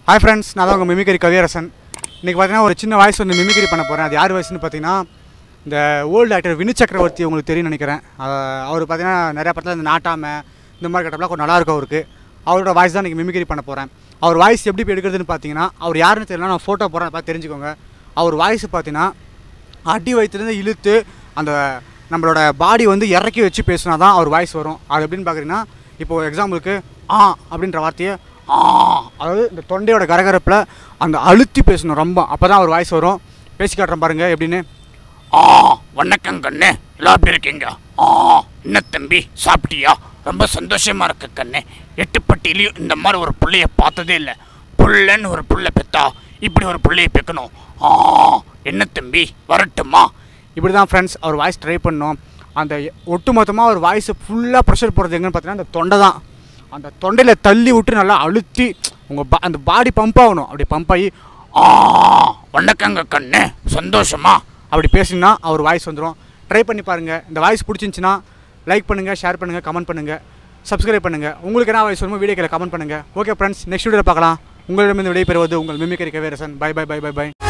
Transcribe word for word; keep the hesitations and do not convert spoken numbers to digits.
hi friends நான் தான் உங்க மிமிக்ரி கவியரசன் இன்னைக்கு பாத்தீங்கன்னா ஒரு சின்ன வாய்ஸ் வந்து மிமிக்ரி பண்ண போறேன் அது யார் வாய்ஸ்னு பாத்தீங்கன்னா இந்த ஓல்ட் ஆக்டர் வினு சக்கரவர்த்தி உங்களுக்கு தெரியும் நினைக்கிறேன் அவர் பாத்தீங்கன்னா நிறைய படத்துல இந்த நாட்டாம இந்த மாதிரி கட்டப்லாம் கொஞ்சம் நல்லா இருக்கும் அவருக்கு அவரோட வாய்ஸ் தான் இன்னைக்கு மிமிக்ரி பண்ண போறேன் அவர் வாய்ஸ் எப்படி எடுக்கிறதுன்னு பாத்தீங்கன்னா அவர் யாருன்னு தெரியல நான் போட்டோ போறேன் பார்த்து தெரிஞ்சுக்கோங்க அவர் வாய்ஸ் பாத்தீங்கன்னா அடி வயிற்றிலிருந்து இழுத்து அந்த நம்மளோட பாடி வந்து இறக்கி வச்சு பேசினா தான் அவர் வாய்ஸ் வரும் அது எப்படின்னு பார்க்குறீங்கன்னா இப்போது எக்ஸாம்பிளுக்கு ஆ அப்படின்ற வார்த்தையை ஆ அதாவது இந்த தொண்டையோட கரகரப்பில் அந்த அழுத்தி பேசணும் ரொம்ப அப்போ தான் அவர் வாய்ஸ் வரும் பேசி காட்டுறேன் பாருங்கள் எப்படின்னு ஆ வணக்கம் கண்ணு எல்லாம் எப்படி இருக்கீங்க ஆ என்ன தம்பி சாப்பிட்டியா ரொம்ப சந்தோஷமாக இருக்கு கண்ணு எட்டுப்பட்டியிலையும் இந்த மாதிரி ஒரு பிள்ளைய பார்த்ததே இல்லை புள்ளன்னு ஒரு புள்ள பெத்தா இப்படி ஒரு பிள்ளைய பெக்கணும் ஆ என்ன தம்பி வரட்டுமா இப்படி தான் ஃப்ரெண்ட்ஸ் அவர் வாய்ஸ் ட்ரை பண்ணோம் அந்த ஒட்டு மொத்தமாக அவர் வாய்ஸை ஃபுல்லாக ப்ரெஷர் போடுறது எங்கன்னு பார்த்தீங்கன்னா அந்த தொண்டை தான் அந்த தொண்டையில் தள்ளி விட்டு நல்லா அழுத்தி உங்கள் பா அந்த பாடி பம்ப் ஆகணும் அப்படி பம்ப் ஆகி ஆ வணக்கங்க கண்ணு சந்தோஷமா அப்படி பேசினா அவர் வாய்ஸ் வந்துடும் ட்ரை பண்ணி பாருங்கள் இந்த வாய்ஸ் பிடிச்சிருந்துச்சின்னா லைக் பண்ணுங்கள் ஷேர் பண்ணுங்கள் கமெண்ட் பண்ணுங்கள் சப்ஸ்கிரைப் பண்ணுங்கள் உங்களுக்கு என்ன வாய்ஸ் வருமோ வீடியோக்களை கமெண்ட் பண்ணுங்கள் ஓகே ஃப்ரெண்ட்ஸ் நெக்ஸ்ட் வீடியோவில் பார்க்கலாம் உங்களிடமிருந்து விடைபெறுவது உங்கள் mimicry Kaviyarasan bye bye bye bye by